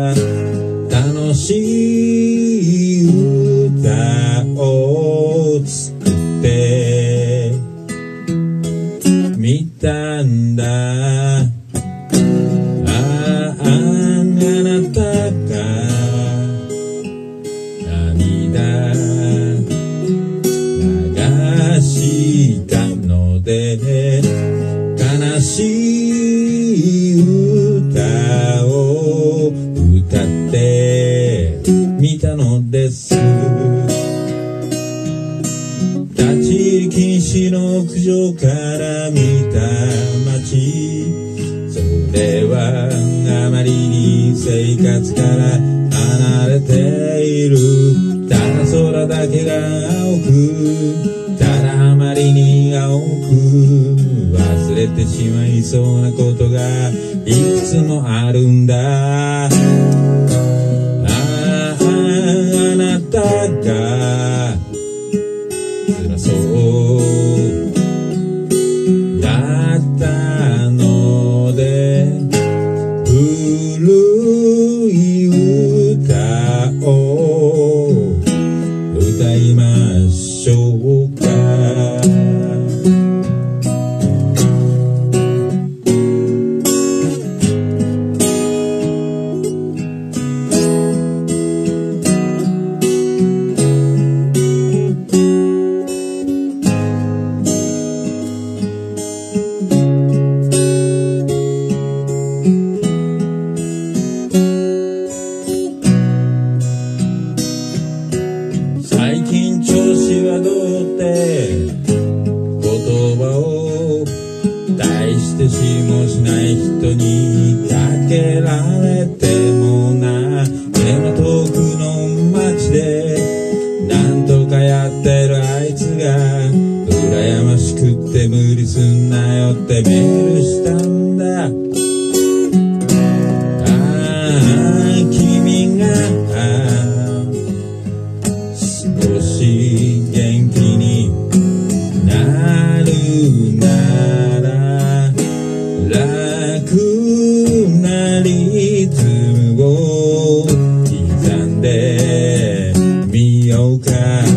楽しい歌を作ってみたんだ。あなたが涙流したので悲しい歌を歌ってみたのです。立ち入り禁止の屋上から見た街、それはあまりに生活から離れている。ただ空だけが青く、ただあまりに青く、忘れてしまいそうなことがいくつもあるんだ。あなたが辛そうだったので古い歌を歌いましょうか。最近調子はどうって言葉を大してしもしない人にかけられてもな。でも遠くの街でなんとかやってるあいつが羨ましくって無理すんなよってメールしたんだ。君が少し元気になるなら楽なリズムを刻んでみようか。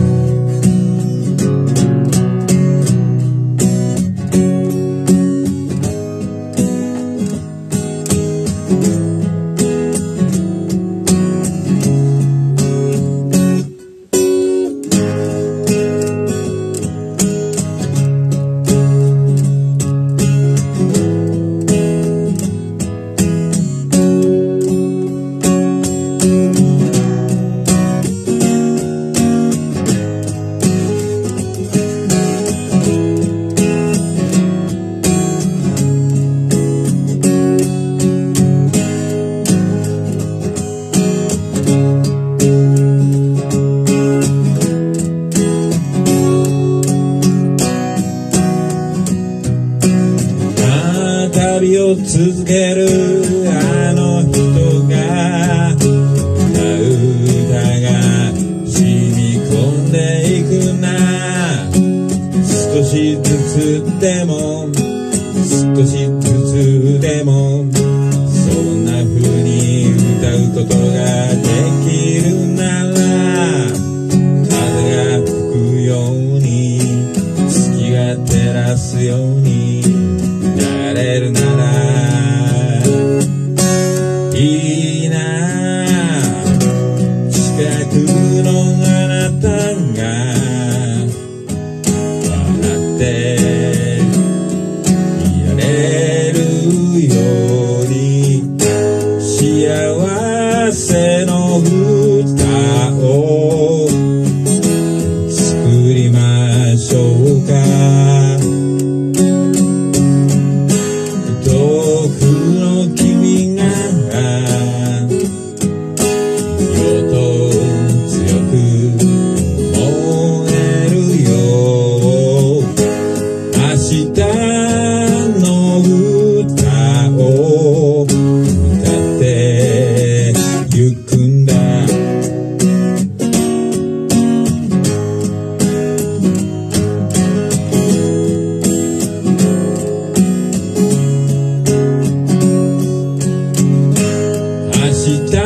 旅を続けるあの人が歌う歌が染み込んでいくな。少しずつでも少しずつでもそんな風に歌うことができるなら風が吹くように月が照らすようになれるならいいな。近くのあなたが笑っていられるように幸せの歌を作りましょうか。遠くの君がよと強く思えるよ。明日の歌を歌ってゆくんだ。明日